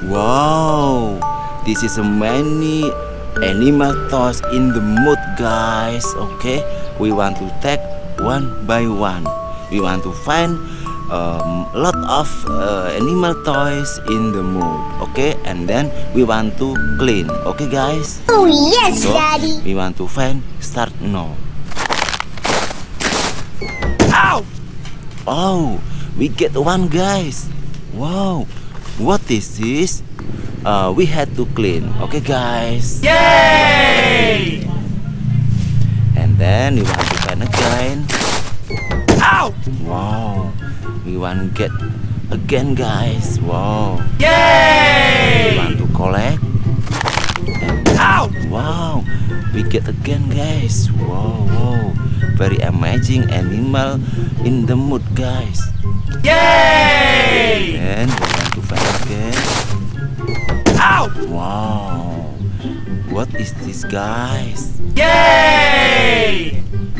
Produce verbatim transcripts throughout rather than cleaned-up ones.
Wow, this is a many animal toys in the mood, guys. Okay, we want to take one by one. We want to find um, a lot of uh, animal toys in the mood. Okay, and then we want to clean. Okay, guys. Oh yes, so, Daddy. We want to find. Start now. Ow! Oh, we get one, guys. Wow, what is this? Uh, we had to clean. Okay, guys. Yay! And then we want to find again. Ow! Wow, we want to get again, guys. Wow. Yay! We want to collect. And Ow! wow, we get again, guys. Wow, wow, very amazing animal in the mood, guys. Yay! And we want to find again. Ow! Wow, what is this, guys? Yay!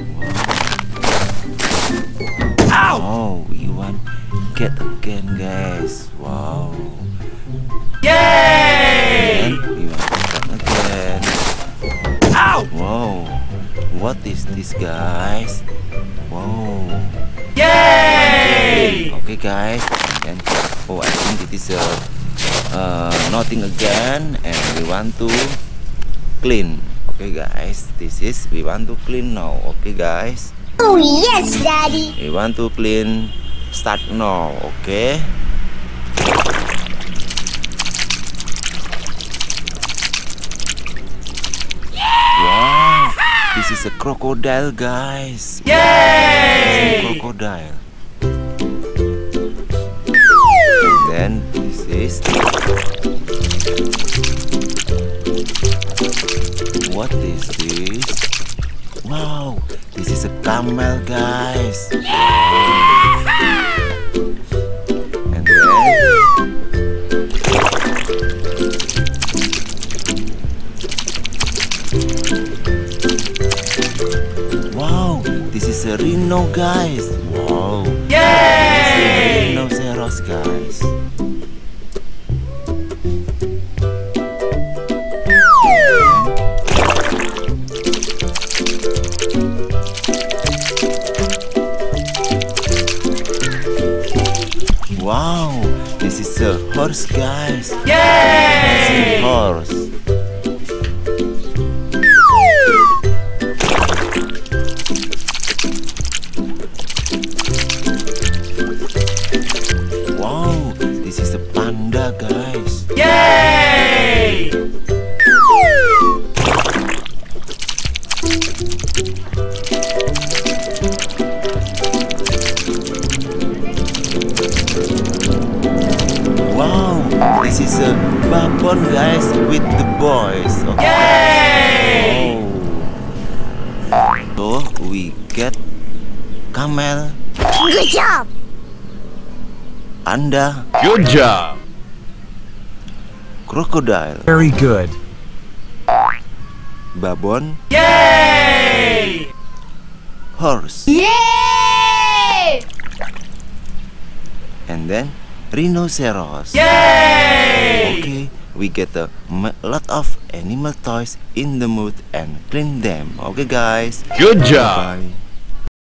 Ow! Oh, we want get again, guys. Wow. Yay! And we want to find again. Ow! Wow, what is this, guys? Wow. Yay! Okay, guys. And then, oh, I think it is a uh, nothing again, and we want to clean. Okay, guys. This is we want to clean now. Okay, guys. Oh yes, Daddy. We want to clean. Start now. Okay. Wow, this is a crocodile, guys. Yay! This is a crocodile. And then this is what is this? Wow, this is a camel, guys. And then wow, this is a rhino, guys. Wow. Yay! Rhinoceros, guys. Wow, this is a horse, guys. Yay! Horse. Wow, this is a panda, guys. Yay! Wow, this is a baboon, guys, with the boys. Okay. Yay! Oh. So we get camel, Good job. panda, Good job. crocodile, Very good. baboon, Yay! horse, Yay! and then rhinoceros. Yay! Okay, we get a m- lot of animal toys in the mood and clean them. Okay, guys. Good job. Bye.